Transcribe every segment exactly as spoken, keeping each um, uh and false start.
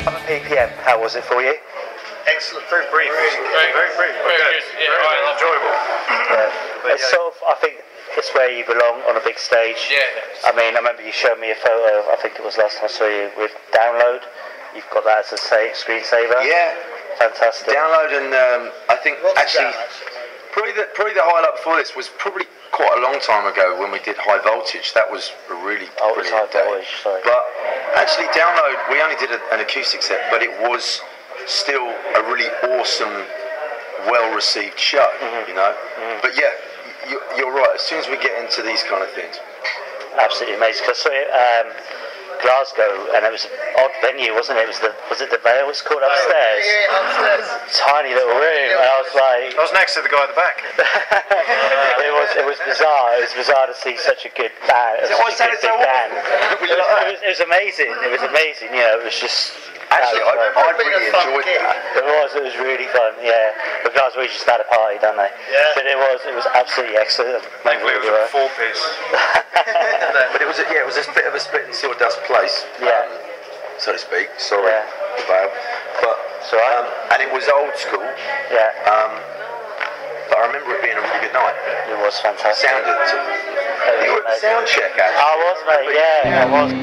P P M, how was it for you? Excellent, very brief, very, very, very brief, very good, good. Yeah, very right, enjoyable. Yeah. It's yeah. sort of, I think it's where you belong on a big stage. Yeah. I mean, I remember you showed me a photo, I think it was last time I saw you, with Download. You've got that as a say, screensaver. Yeah. Fantastic. Download, and um, I think What's actually, probably the, probably the highlight before this was probably quite a long time ago when we did High Voltage. That was a really oh, brilliant it was High Voltage, sorry. But actually, Download, we only did a, an acoustic set, but it was still a really awesome, well-received show, mm-hmm. you know. Mm-hmm. But yeah, you, you're right. As soon as we get into these kind of things, absolutely amazing. Because I saw it, um, Glasgow, and it was an odd venue, wasn't it? It was the was it the Vale? It's called upstairs. Yeah, yeah, upstairs. Tiny little room, and I was like, I was next to the guy at the back. it was it was bizarre. It was bizarre to see such a good band. Is it such a good big band. It was, it, was, it was amazing. It was amazing. You know, it was just. Actually, I, I really enjoyed that. It was. It was really fun. Yeah, but guys, we just had a party, don't they? Yeah. But it was. It was absolutely excellent. Thankfully, it was a four piece. But it was. A, yeah, it was a bit of a spit and sawdust place. Yeah. Um, so to speak. Sorry, yeah. Vale. But it's all right. Um, and it was old school. Yeah. Um, but I remember it being a really good night. It was fantastic. Sounded. You were at the sound check, actually. I was, mate. Yeah, I was.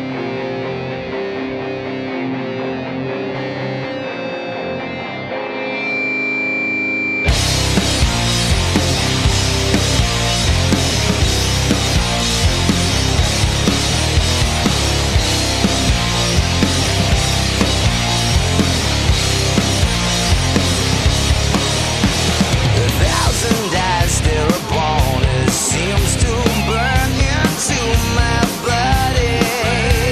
Seems to burn into my body.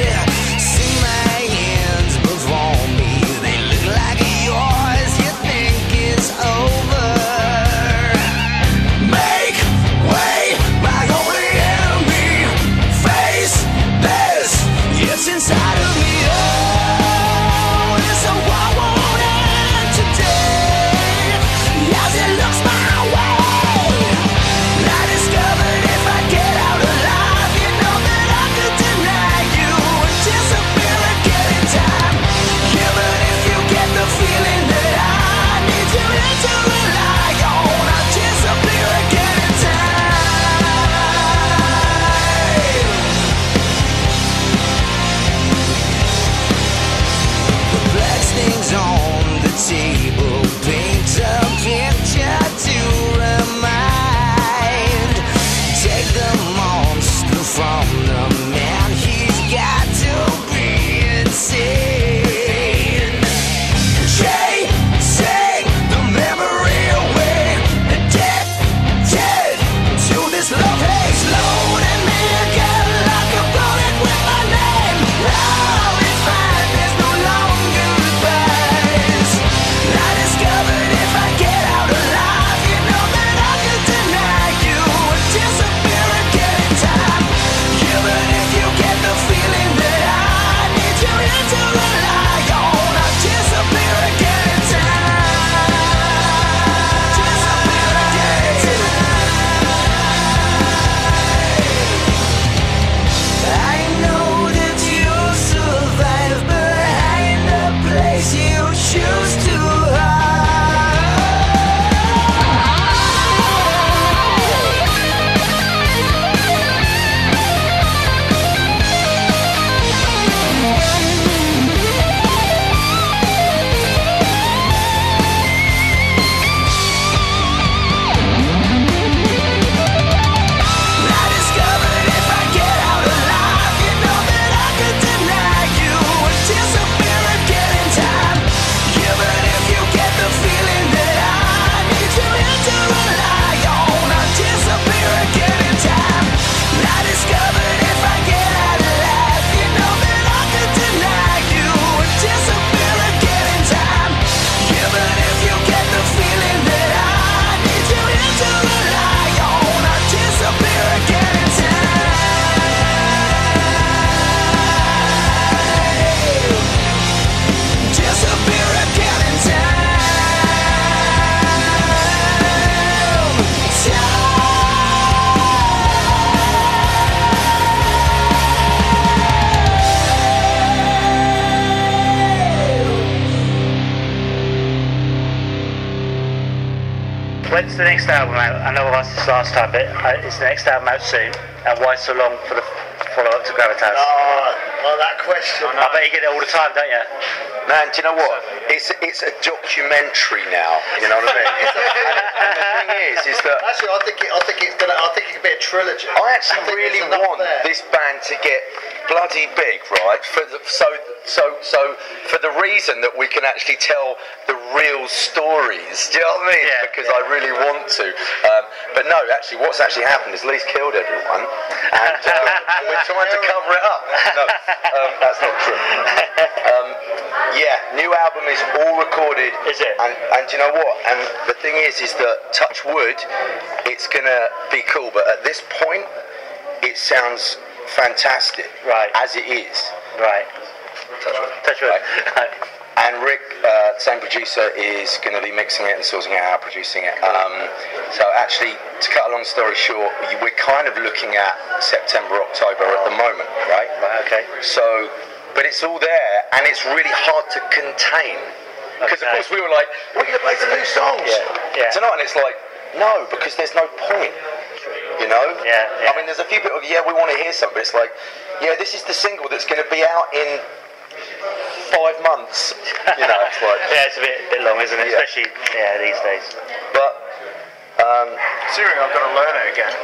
when's the next album out? I know I asked this last time, but uh, is the next album out soon? And why so long for the follow-up to Gravitas? Oh, well, that question. I bet you get it all the time, don't you? Man, do you know what? It's it's a documentary now. You know what I mean? and, and the thing is, is that actually, I think it, I think it's gonna. I think it could be a trilogy. I actually I really want there. this band to get bloody big, right? For the, so so so for the reason that we can actually tell the real stories. Do you know what I mean? Yeah, because yeah. I really want to. Um, but no, actually, what's actually happened is Lee's killed everyone, and um, we're trying to cover it up. No, um, that's not true. Um, yeah, new album is all recorded. Is it? And, and do you know what? And the thing is, is that touch wood, it's gonna be cool. But at this point, it sounds fantastic. Right. As it is. Right. Touch wood. Touch wood. Right. And Rick, uh, same producer, is going to be mixing it and sorting it out, producing it. Um, so actually, to cut a long story short, we're kind of looking at September, October at the moment, right? Right, okay. So, but it's all there, and it's really hard to contain. Because Okay. of course we were like, we're going to play some new songs Yeah, yeah. tonight, and it's like, no, because there's no point. You know? Yeah, yeah. I mean, there's a few people, yeah, we want to hear something, but it's like, yeah, this is the single that's going to be out in five months. You know, it's like, Yeah, it's a bit, bit long, isn't it? Yeah. Especially, yeah, these days. but, um, Considering I've got to learn it again.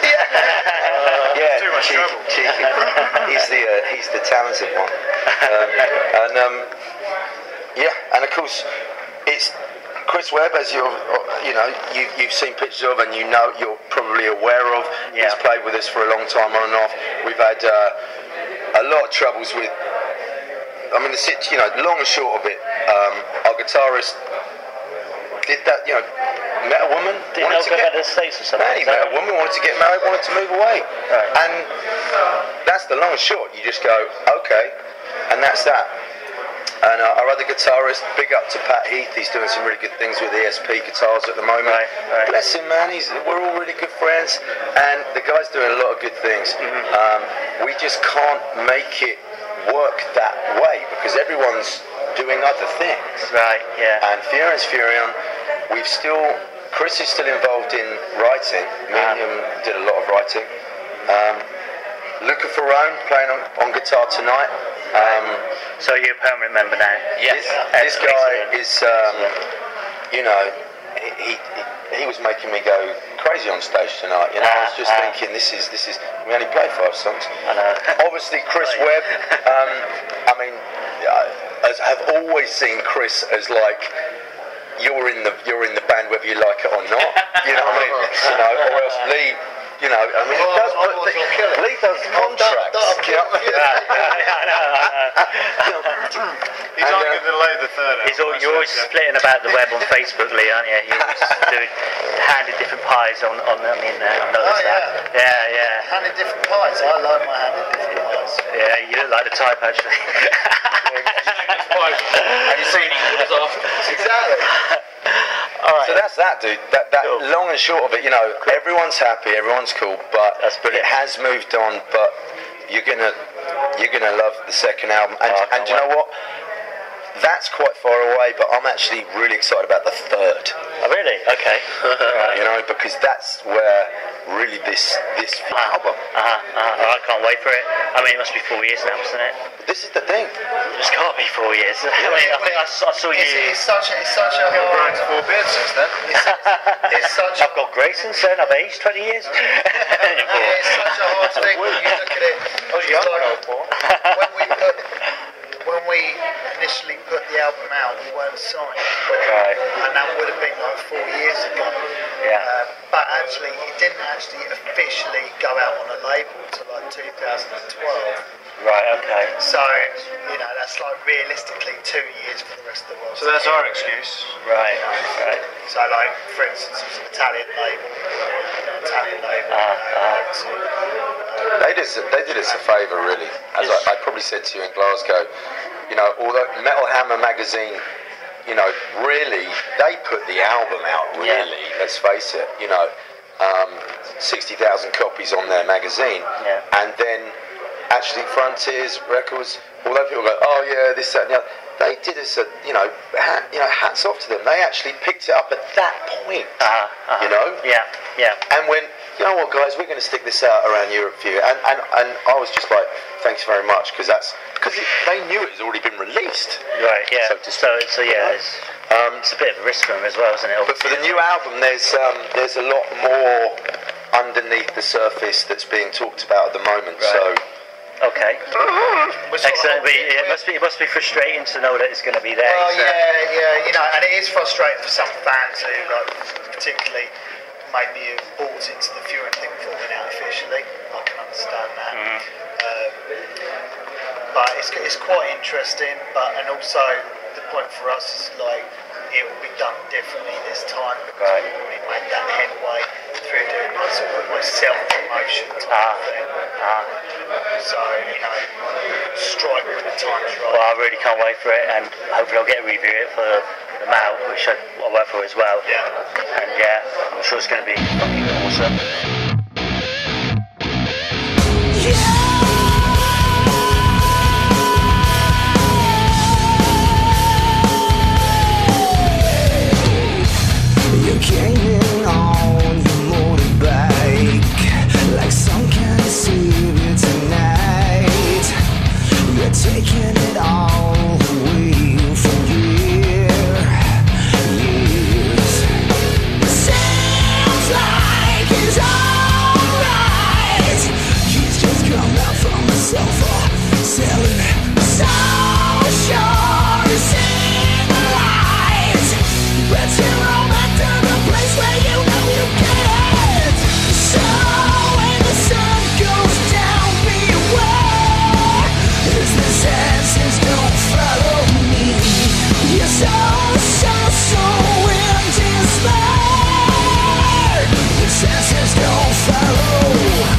uh, yeah, too much cheeky, trouble. cheeky. He's the, uh, he's the talented one. Um, and, um, yeah, and of course, it's Chris Webb, as you're, you know, you, you've seen pictures of, and you know, you're probably aware of. Yeah. He's played with us for a long time, on and off. We've had uh, a lot of troubles with. I mean, the sit, you know, long and short of it. Um, our guitarist did that, you know, met a woman. Didn't wanted know to go get, back to the States or something. man, he is that met a right? woman, wanted to get married, wanted to move away, Right. and that's the long and short. You just go, okay, and that's that. And uh, our other guitarist, big up to Pat Heath. He's doing some really good things with E S P guitars at the moment. Right, right. Bless him, man. He's, we're all really good friends, and the guy's doing a lot of good things. Mm-hmm. Um, we just can't make it work that way because everyone's doing other things. Right, yeah. And Furyon's Furyon. We've still, Chris is still involved in writing. Me and him did a lot of writing. Um, Luca Furyon playing on, on guitar tonight. Um, So you're a permanent member now? This, this guy is, um, you know, he, he he was making me go crazy on stage tonight. You know, I was just Ah, ah. thinking, this is this is. We only played five songs. I know. Obviously, Chris Webb. Um, I mean, I as- have always seen Chris as like you're in the you're in the band whether you like it or not. You know what I mean? You know, or else Lee. You know, I mean, he does. I was gonna kill it. Lee does contracts. That- you know what I mean? I know, I know. He's And, on uh, going to delay the third. He's all, you're always splitting about the web on Facebook, Lee, aren't you? You're always doing handing different pies on, on, on the internet. I've noticed Oh, that. Yeah, yeah. Hand in different pies. I like my hand in different pies. Yeah, you look like the type, actually. Have you seen? Exactly. All right. So that's that, dude. That, that Cool. long and short of it, you know, everyone's happy, everyone's cool, but That's brilliant. it has moved on. But you're gonna, you're gonna love the second album, and, Oh, I and can't do you know what? That's quite far away, but I'm actually really excited about the third. Oh, really? Okay. You know, because that's where really this this album. Uh-huh, uh-huh. I can't wait for it. I mean, it must be four years now, mustn't it? This is the thing. It just can't be four years. I mean, I think I saw, I saw you. It's, it's such a, it's such a Grown hard, four beards since then. it's such a, I've got grey since then. I've aged twenty years. yeah, it's such a hard thing when you look at it. I was young when I was born. When we put, when we initially put the album out, we weren't signed, Right. and that would have been like four years ago. Yeah. Uh, but actually, it didn't actually officially go out on a label until like two thousand twelve. Right, okay. So, you know, that's like realistically two years for the rest of the world. So that's our excuse. Right, right. So, like, for instance, it was an Italian label, an Italian label. Uh, uh. so, They did us, they did us a favour, really. As I, I probably said to you in Glasgow, you know, although Metal Hammer magazine, you know, really, they put the album out, really, Yeah. let's face it, you know, um, sixty thousand copies on their magazine. Yeah. And then actually Frontiers Records, although people go, oh yeah, this, that and the other, they did us a, you know, hat, you know, hats off to them. They actually picked it up at that point, uh-huh, uh-huh. you know? Yeah, yeah. And when, you know what guys, we're going to stick this out around Europe for you. And, and, and I was just like, thanks very much, because that's, because they knew it had already been released. Right, yeah. So, so, so yeah, it's, um, it's a bit of a risk for them as well, isn't it? But for the new album, there's um, there's a lot more underneath the surface that's being talked about at the moment. Right. So. Okay. Excellent. But it must be it must be frustrating to know that it's going to be there. Well, so. yeah, yeah, you know, and it is frustrating for some fans who, like, particularly maybe have bought into the Furyon thing falling out officially. I can understand that. Mm-hmm. Um, but it's it's quite interesting. But and also the point for us is like it will be done differently this time because right. we've already made that headway through doing that sort of almost self-promotion type ah. thing. Ah. So, you know, strike when the time's right. Well, I really can't wait for it, and hopefully I'll get a review of it for the Mal, which I, I work for as well. Yeah. And yeah, I'm sure it's going to be fucking awesome. You came in on your motorbike like some kind of savior tonight. You're taking it all away from here. Years. Sounds like it's alright. He's just come out from the sofa, selling so sure to see the light. But you're all back to the place where you know you can't. So when the sun goes down, beware. As the senses don't follow me. You're so, so, so in despair. The senses don't follow.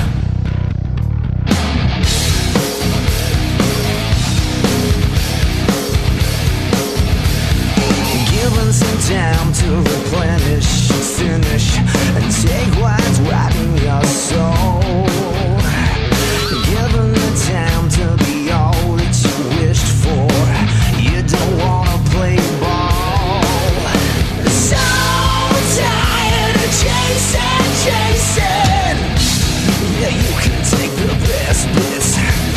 Given some time to replenish, finish, and take what's rotting your soul. Given the time to be all that you wished for, you don't wanna play ball. So tired of chasing, chasing. Yeah, you can take the best bits.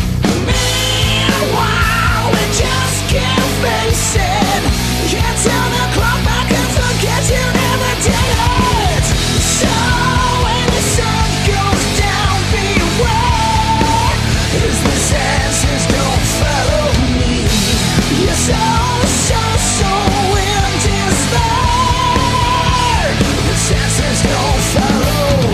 Meanwhile, we just can't face it. Can't tell the clock back and forget you never did it. So when the sun goes down, beware. As the senses don't follow me. You're so, so, so in despair. The senses don't follow.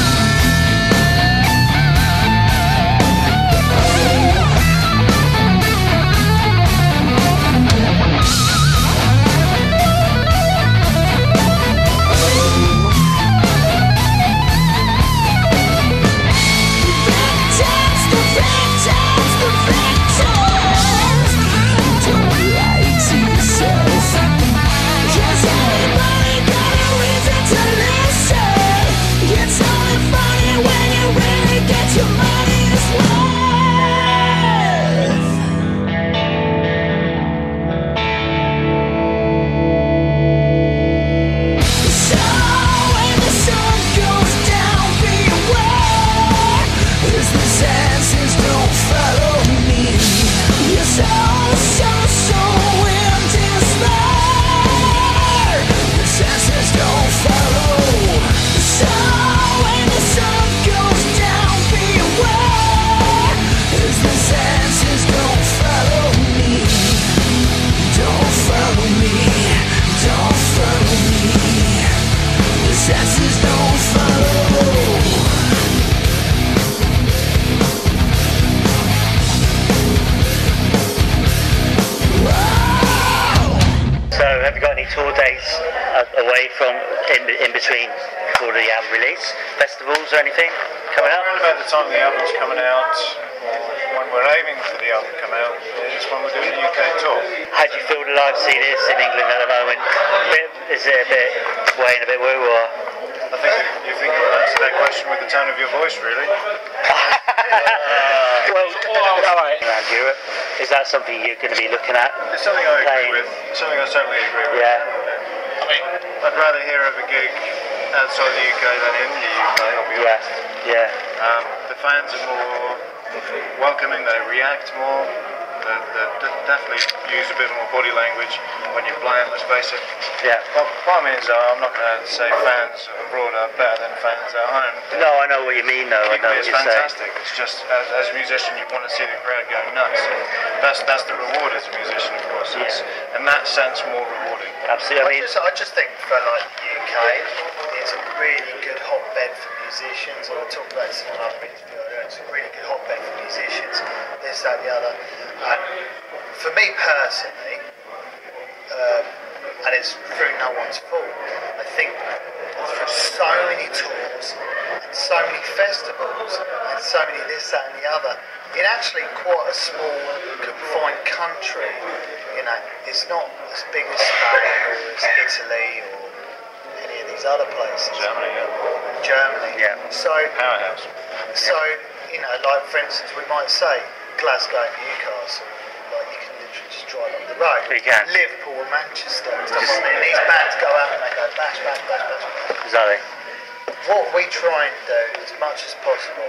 Tour dates away from in, in between for the um, release, festivals or anything coming up? Around about the time the album's coming out, when we're aiming for the album to come out, is when we're doing the U K tour. How do you feel the live scene is in England at the moment? Bit, is it a bit weighing a bit woo or? I think you think you would answer that question with the tone of your voice, really. Well, all right. Around Europe, is that something you're going to be looking at? It's something I Playing? agree with. Something I totally agree with. Yeah. I mean, I'd rather hear of a gig outside the U K than in the U K, I'll be Yeah. honest. Yeah. Um, the fans are more welcoming, they react more, they, they d- definitely use a bit more body language when you're playing, let's face it. Yeah. Well, by means, uh, I'm not going to say fans abroad are better than fans at home. No, I know what you mean, though. I know Equally, what it's you're saying. fantastic. It's just, as, as a musician, you want to see the crowd go nuts. That's that's the reward as a musician, of course. It's, in that sense, more rewarding. Absolutely. I I mean, just, I just think for like the U K, it's a really good hotbed for musicians. I talked about this in another interview earlier. It's a really good hotbed for musicians. This, that, the other. And for me personally, um, and it's through no one's fault, I think through so many tours and so many festivals and so many this, that, and the other, in actually quite a small, confined country, you know, it's not as big as Spain or as Italy or any of these other places. Germany, yeah. Germany. Yeah. So, Powerhouse. so you know, like for instance, we might say Glasgow and Newcastle, like you can literally just drive up the road. You can. Liverpool and Manchester and stuff like that. And these bands go out and they go bash, bash, bash, bash, bash. exactly. What we try and do as much as possible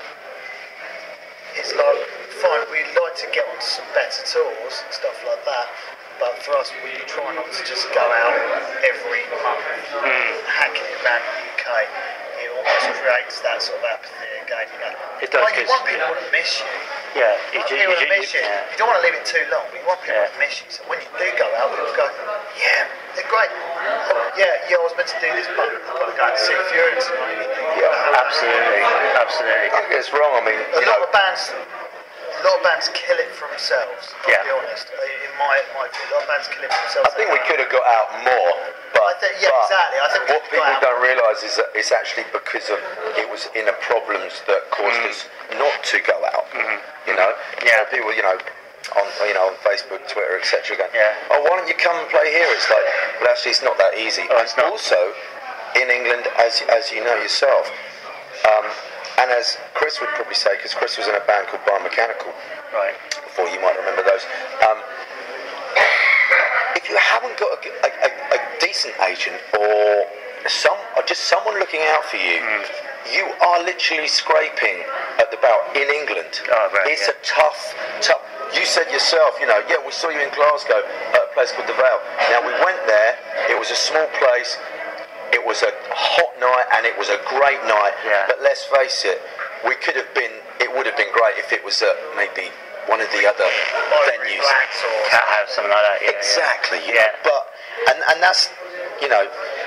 is like, fine, we'd like to get onto some better tours and stuff like that, but for us, we try not to just go out every month, Mm. hacking it around the U K. It almost creates that sort of apathy again, you know. It does, Like, you 'cause- want people to miss you. Yeah. You You want ju- people you to ju- miss you. yeah. You don't want to leave it too long, but you want people Yeah. to miss you. So when you do go out, people go, yeah, they're great. Oh, yeah, yeah, I was meant to do this, but I've got to go and see Furyon tonight. Yeah, Absolutely. Absolutely. I think it's wrong. I mean, A you lot know, of bands, a lot of bands kill it for themselves. I'll Yeah. be honest. In my my view, a lot of bands kill it for themselves. I think we could have got out more. But, I think- yeah, but exactly. I think we what could people have got out don't realise is that it's actually because of it was inner problems that caused Mm. us not to go out. You know, Mm-hmm. Yeah. So people, you know, on you know on Facebook, Twitter, et cetera, going, Yeah. oh, why don't you come and play here? It's like, well, actually, it's not that easy. Oh, it's and not. also, in England, as as you know yourself, um, and as Chris would probably say, because Chris was in a band called Biomechanical Right. before, you might remember those. Um, if you haven't got a, a, a, a decent agent or some, or just someone looking out for you, Mm. you are literally scraping at the bell in England. Oh, right, it's yeah. a tough, tough. You said yourself, you know, yeah, we saw you in Glasgow at a place called the Vale. Now we went there. It was a small place. It was a hot night and it was a great night. Yeah. But let's face it, we could have been. It would have been great if it was at maybe one of the other Ivory venues. Blacks or Cat house, something like that. Yeah, Exactly, you Yeah. know, but and and that's, you know,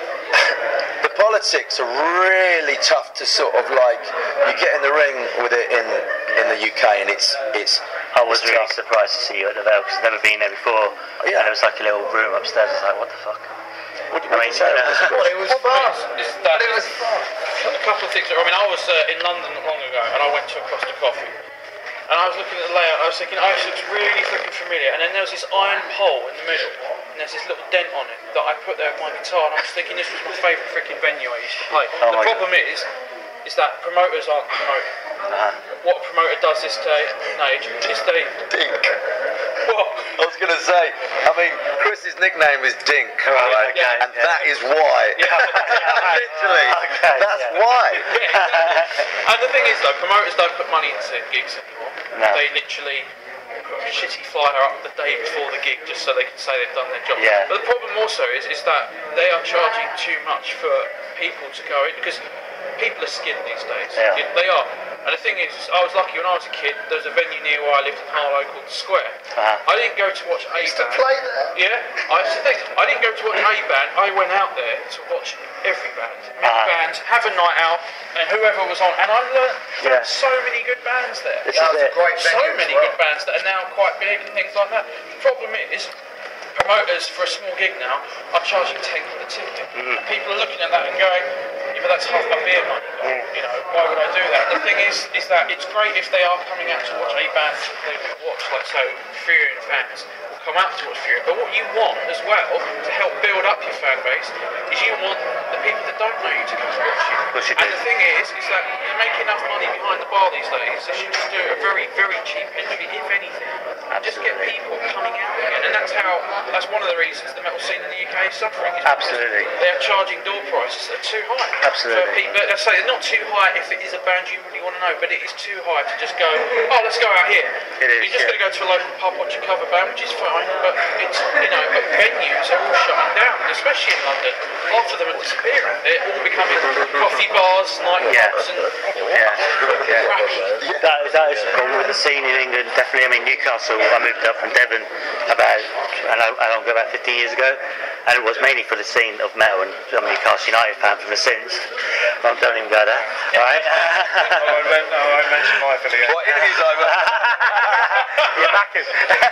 the politics are really tough to sort of like. You get in the ring with it in in the U K, and it's it's. I was it's really tough. surprised to see you at the Vale because I've never been there before. Yeah. And it was like a little room upstairs. I was like, what the fuck? What, I what mean, did you say? you know, Well, it was fun. Is that But it was fun. a couple of things. I mean, I was uh, in London not long ago, and I went to a Costa Coffee, and I was looking at the layout. I was thinking, oh, this looks really fucking familiar. And then there was this iron pole in the middle, and there's this little dent on it that I put there with my guitar. And I was thinking, this was my favourite freaking venue I used to play. Oh the my problem is, is that promoters aren't promoting. Uh-huh. What a promoter does this day and age is they. Dink. What? I was going to say, I mean, Chris's nickname is Dink, right? okay, and yeah. that is why. Literally, Okay, that's yeah. why. And the thing is, though, promoters don't put money into gigs anymore. No. They literally put a shitty flyer up the day before the gig just so they can say they've done their job. Yeah. But the problem also is, is that they are charging too much for people to go in because people are skinned these days. Yeah. Yeah, they are. And the thing is, I was lucky when I was a kid. There was a venue near where I lived in Harlow called The Square. Uh-huh. I didn't go to watch a Used to band. play there. Yeah, I used to think I didn't go to watch a band. I went out there to watch every band, meet Uh-huh. bands, have a night out, and whoever was on. And I learned from Yeah. so many good bands there. This That is was a it. great So venue as many well. good bands that are now quite big and things like that. The problem is, promoters for a small gig now are charging ten quid a ticket. Mm. People are looking at that and going, yeah, but that's half my beer money. Mm. You know, why would I do that? The thing is, is that it's great if they are coming out to watch a band they will watch, like so, Furyon fans will come out to watch Furyon. But what you want as well to help build up your fan base is you want the people that don't know you to come and watch you. Of course you And do. the thing is, is that you make enough money behind the bar these days. They should just do a very, very cheap entry, if anything. And just get people coming out again. And that's how, that's one of the reasons the metal scene in the U K is suffering. Is Absolutely. They are charging door prices that are too high. Absolutely. For people, I say they're not too high if it is a band you really want to know, but it is too high to just go, oh, let's go out here. It is, You're just yeah. going to go to a local pub, watch a cover band, which is fine, but it's, you know, but venues are all shutting down, especially in London. Half of them are disappearing. They're all becoming coffee bars, nightclubs, Yeah. and Yeah. Yeah. crappy. That, that is the problem with the scene in England, definitely. I mean, Newcastle, I moved up from Devon about, I don't I don't know, about fifteen years ago, and it was mainly for the scene of metal, and I'm a Newcastle United fan from the Sins. Well, don't even go there, alright? Oh, I, meant, no, I mentioned my affiliate. What, interview's over? You're back in.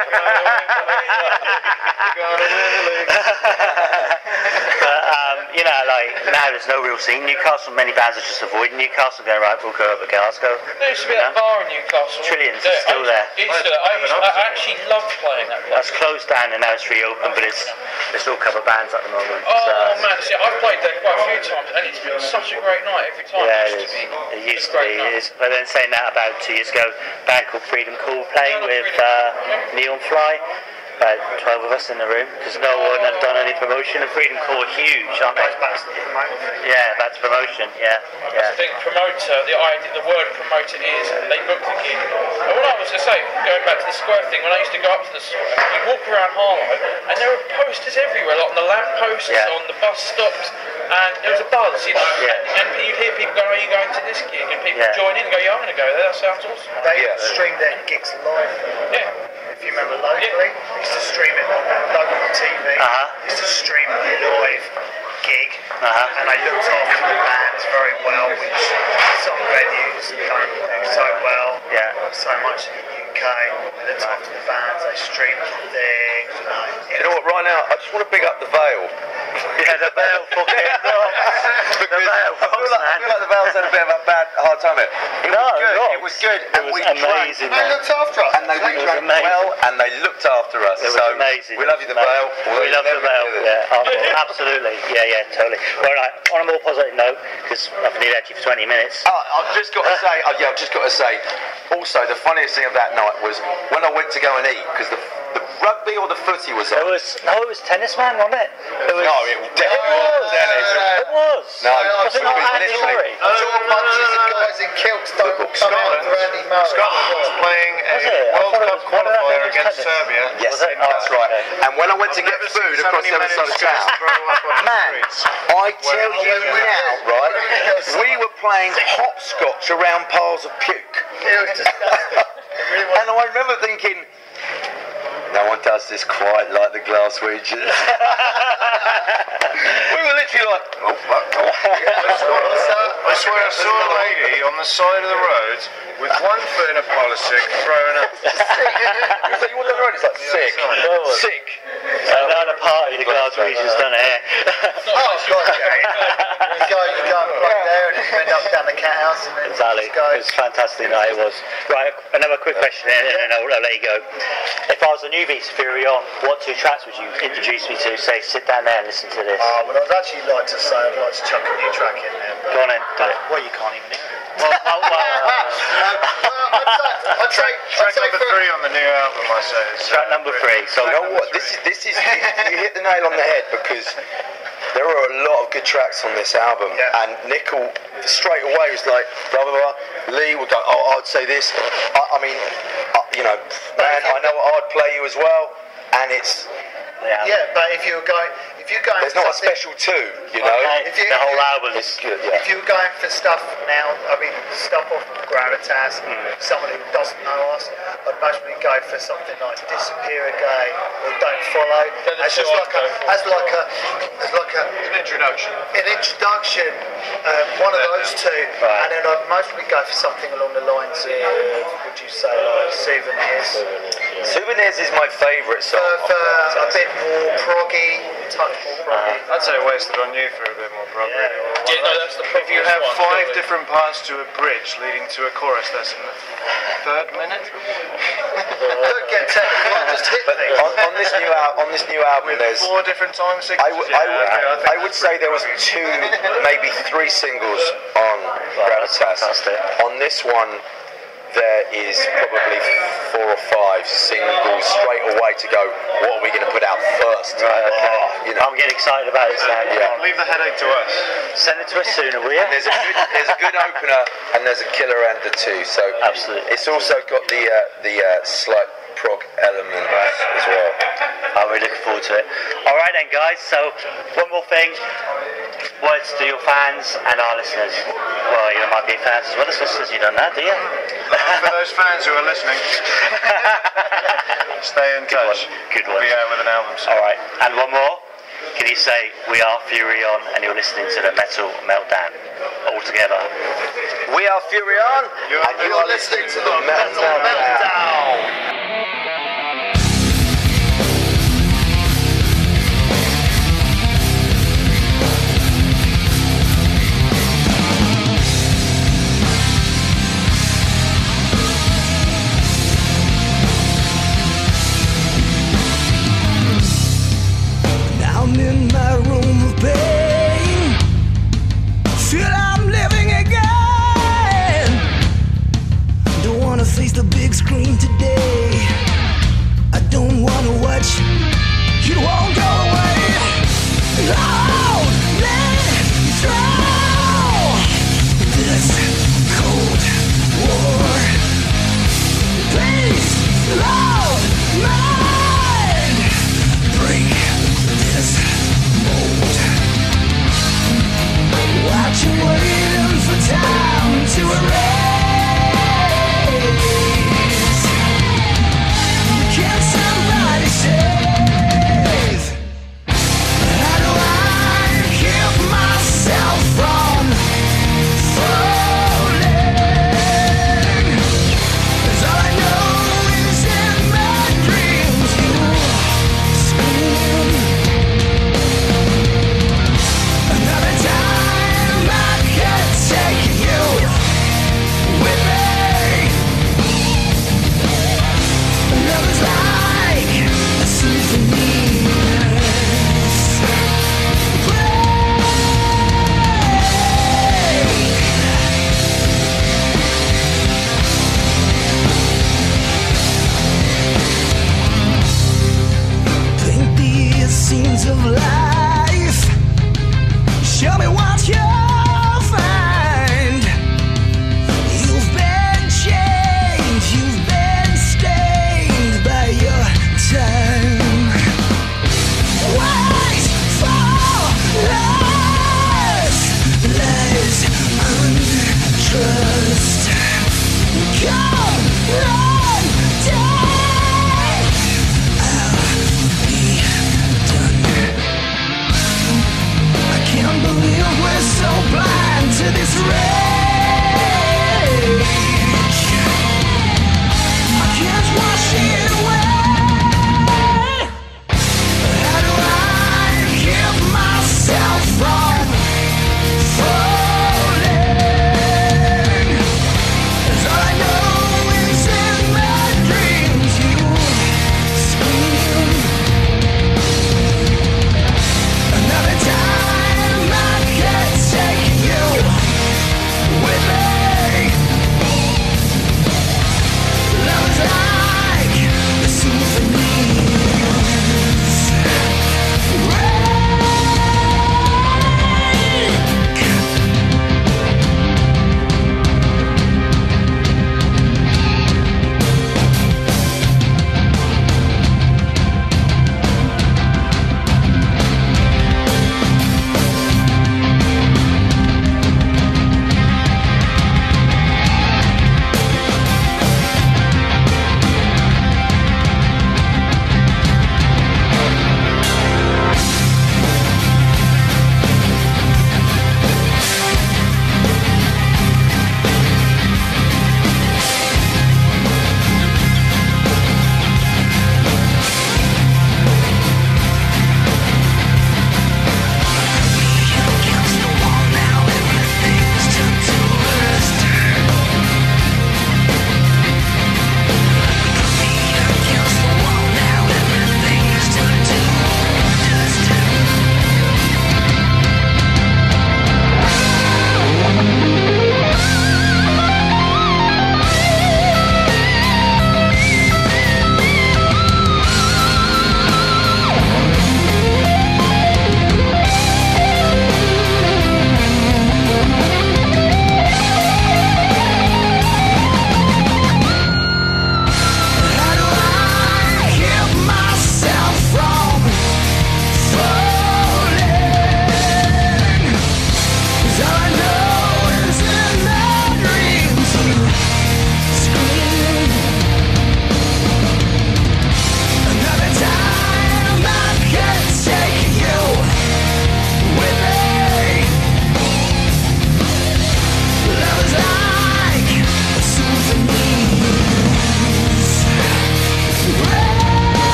But, um, you know, like, now there's no real scene. Newcastle, many bands are just avoiding Newcastle, going, right, we'll go over to Glasgow. There used to be You that know? bar in Newcastle. Trillions Yeah, is still I used- there. it used to- I, used, I actually loved playing that place. That's closed down and now it's reopened, but it's it's all cover bands at the moment. Oh so. man, see, I've played there quite a few times, and it's been such a great night every time. Yeah, it it used is. to be. It used a to great be. night. It is. But then saying that about two years ago, a band called Freedom Call playing Yeah, with Freedom. uh, Neon Fly. About twelve of us in the room because no one had done any promotion, and Freedom Call are huge, aren't they? Back to the promoter thing. Yeah, that's promotion. Yeah, I yeah. think promoter, the idea, the word promoter is they book the gig. And what I was going to say, going back to the square thing, when I used to go up to the square, you walk around Harlow, and there were posters everywhere, like on the lamp posts, Yeah. on the bus stops, and there was a buzz, you know. Yeah. And, and you'd hear people go, "Are you going to this gig?" And people Yeah. join in and go, "Yeah, I'm going to go there. That sounds awesome." They Yeah. stream their gigs live. Yeah. If you remember locally, they used to stream it on local T V. Uh-huh. They used to stream a live gig, Uh-huh. and they looked after the bands very well, which some venues don't do so well. Yeah. So much in the U K. They looked after the bands. They streamed things. You know, You know what, right now, I just want to big up the Vale. Yeah, the Vale fucking rocks. The Because Vale I feel rocks, like, I man. feel like the Vale's had a bit of a bad hard time here. It No, was good, rocks. it was good, It and was we amazing, drank, man. they looked after us. and they we It was drank amazing. well, and they looked after us. It was so amazing. we love you, the Amazing. Vale. although We you love the never Vale. did it. Yeah, oh, well, absolutely. Yeah, yeah, totally. Well, right, on a more positive note, because I've been here actually for twenty minutes. Oh, I've just got to say, oh, yeah, I've just got to say, also, the funniest thing of that night was when I went to go and eat, because the, the rugby or the footy was It on. was no, it was tennis, man, wasn't it? It was. No, it definitely It wasn't was. tennis. It was. No, Was it it not was Andy literally- Murray? Short punches and guys in kilts don't come out Scotland, for Andy Murray. Scotland was playing a Was it? I World thought it Cup was one of that qualifier thing was against tennis. Serbia. Yes, Was it? that's Oh, right. okay. And when I went to I've get never seen food so across many the other men side in of skirts town, throw up on the man, streets. I tell Well, you we- we- now, right, we were playing hopscotch around piles of puke. It was disgusting. It really was. And I remember thinking, no one does this quite like the Glaswegians. We were literally like, oh fuck. I swear I saw a lady on the side of the road with one foot in a pile of sick throwing up. So you walk down the road, it's like sick, Yeah. sick. And at a party, the Glaswegians done it here. Oh, God, yeah. You go, you go right there and you end up down the cat house and then Exactly. just go. It was a fantastic night, it was. Right, another quick question and then I'll, I'll let you go. If I was a newbie to Furyon, what two tracks would you introduce me to? Say, sit down there and listen to this. Oh, well, I'd actually like to say I'd like to chuck a new track in there. But Go on then, do it. Well, you can't even hear it. Well, well, well, uh, Well, I'd say, I'd say, Track I'd say number for- three on the new album, I say. is, track uh, number three. So, You know what? This is this is you hit the nail on the head because there are a lot of good tracks on this album, Yeah. and Nickel straight away was like blah blah blah. Lee would go, oh, I'd say this. I, I mean, uh, you know, man, I know I'd play you as well, and it's yeah. Yeah, but if you were going, if if you're going There's for not a something- special two, you know. Okay, If you- the whole if you- album is It's good, yeah. If you're going for stuff now, I mean, stuff off Gravitas, someone who doesn't know us, I'd mostly go for something like Disappear Again or Don't Follow. They're the As two just I'd like go a, for. as like a, as like a, An introduction. an introduction, um, one of those two, Right. and then I'd mostly go for something along the lines of, would you say, like Souvenirs, Souvenirs is my favourite song. for, for a bit more proggy, a touch more proggy. I'd say Wasted on You for a bit more prog, Yeah. really. Yeah, no, that's the If you previous have one, five totally. different parts to a bridge leading to a chorus, that's in the third minute. Don't get technical, I'll just hit But things. on, on this new al- on this new album, With there's four different time I signatures. would yeah, I would okay, I think I would that's say pretty there was proggy. two, maybe three singles on Gravitas. fantastic. On this one, there is probably four or five singles straight away to go. What are we going to put out first? Right, okay. Oh, you know. I'm getting excited about this now. Yeah. Leave the headache to us. Send it to us sooner, will you? There's a good, there's a good opener and there's a killer end or two. So Absolutely. it's also got the uh, the uh, slight prog element as well. I'm really looking forward to it. All right then, guys. So one more thing. Words to your fans and our listeners. Well, you might be fans as well as listeners. You don't know, do you? And for those fans who are listening, stay in touch. one. Good We'll one. be out with an album soon. All right. And one more. Can you say we are Furyon and you're listening to the Metal Meltdown all together? We are Furyon, You're- and you are listening to the Metal Meltdown. I'm in my room of pain. Feel I'm living again. Don't wanna face the big screen today. I don't wanna watch. It won't go away. Hold me through this cold war. Please, love mine. Break this mold. Watching, waiting for time to erase. Can somebody save? How do I keep myself from falling? 'Cause all I know is in my dreams you scream. Another time I could take you with me. Love is like a symphony. Paint these scenes of life.